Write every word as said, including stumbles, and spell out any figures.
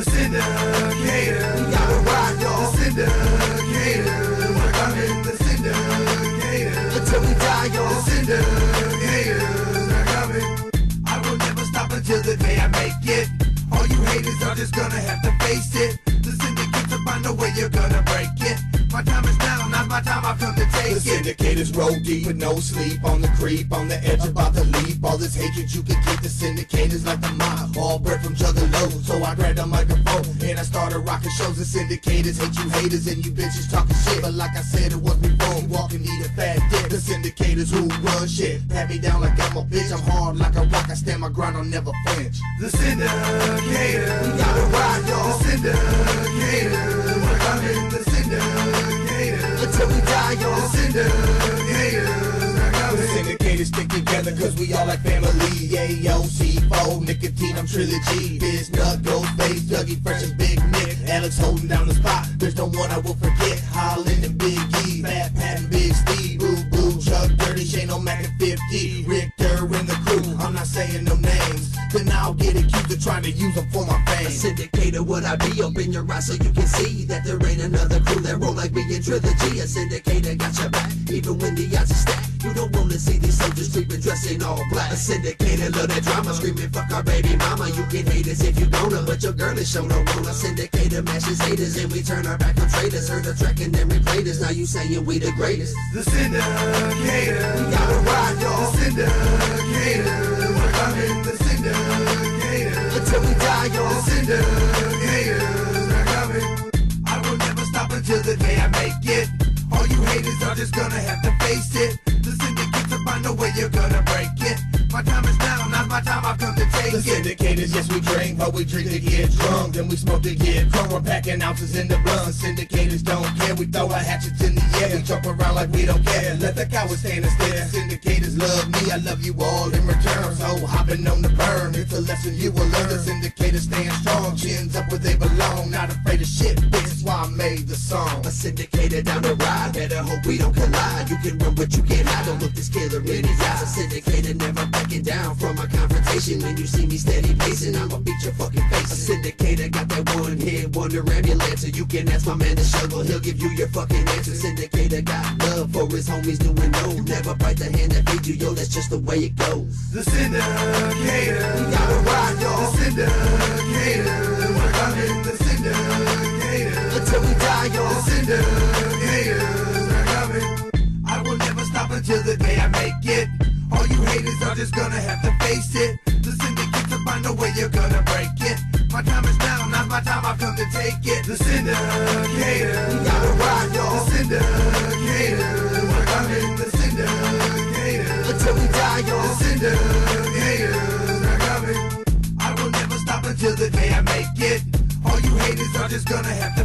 Syndicators, we gotta ride, y'all. The Syndicators, we're coming. The Syndicators, until we die, y'all. The Syndicators, we're coming. I will never stop until the day I make it. All you haters are just gonna have to face it. The Syndicate's up, I know where you're gonna break it. My time is now, not my time, I've come to take the it. The Syndicators roll deep with no sleep, on the creep, on the edge about to leap. All this hatred you can keep, the Syndicators like the mob, all bred from Juggalo. So I grabbed a microphone and I started rocking shows. The Syndicators hate you haters and you bitches talking shit, but like I said, it was before you walk and eat a fat dick. The Syndicators who run shit, pat me down like I'm a bitch. I'm hard like a rock, I stand my ground, I'll never flinch. The Syndicators, we gotta ride, y'all. The Syndicators, we're coming. The Syndicators, until we die, y'all. The Syndicators, we're coming. The Syndicators stick together cause we all like family. A O C four, Nicotine, I'm Trilogy. Biz, Nut, Ghostface, Dougie, Fresh and Big Nick. Alex holding down the spot, there's no one I will forget. Hollin' and Big E, Fat Pat and Big Steve. Boo Boo, Chuck, Dirty, Shane, O'Mac and fifty. Richter and the crew, I'm not saying no names. Then I'll get accused of trying to use them for my fame. A syndicator would I be? Open your eyes so you can see that there ain't another crew that roll like me in Trilogy. A syndicator got your back, even when the odds are stacked. You don't wanna see these soldiers creeping dressed in all black. A syndicator love that drama, screaming fuck our baby mama. You can hate us if you gonna, but your girl is show no wanna. Syndicator matches haters and we turn our back on traitors. Heard the track and then replayed us, now you saying we the greatest. The Syndicators, we gotta ride, y'all. The Syndicators, we're coming. The Syndicators, until we die, y'all. The Syndicators, we're coming. I will never stop until the day I make it. All you haters are just gonna have to face it. The Syndicate's up, I know where you're gonna break it. My time is now, not my time, I've come to take the it. The Syndicators, yes we drink, but we drink to get drunk. Then we smoke to get drunk, we're packing ounces in the blunt. Syndicators don't care, we throw our hatchets in the air. We jump around like we don't care, let the cowards stand instead. Syndicators love me, I love you all in return. So hopping on the burn, it's a lesson you will learn. The Syndicators stand strong, chins up where they belong. Not afraid of shit, bitch, that's why I made the song. A syndicator down the ride, better hope we don't collide. You can run but you can't hide, don't look this killer in his eyes. A syndicator never backing down from a confrontation. When you see me steady pacing, I'ma beat your fucking face. A syndicator got that one hit wonder ambulance, so you can ask my man to shovel, he'll give you your fucking answer. Syndicator got love for his homies doing no. Never bite the hand that feeds you, yo, that's just the way it goes. The Syndicators, we gotta ride, y'all. The Syndicators, we're coming. The Syndicators, until we die, y'all. The Syndicators, we're coming. I will never stop until the day I make it. All you haters are just gonna have to face it. The Syndicate's up, I know where you're gonna break it. My time is now, not my time, I've come to take it. The Syndicators, we gotta ride, y'all. The Syndicators, we're coming. The Syndicators, until we die, y'all. The Syndicators, we're coming. I will never stop until the day I make it. All you haters are just gonna have to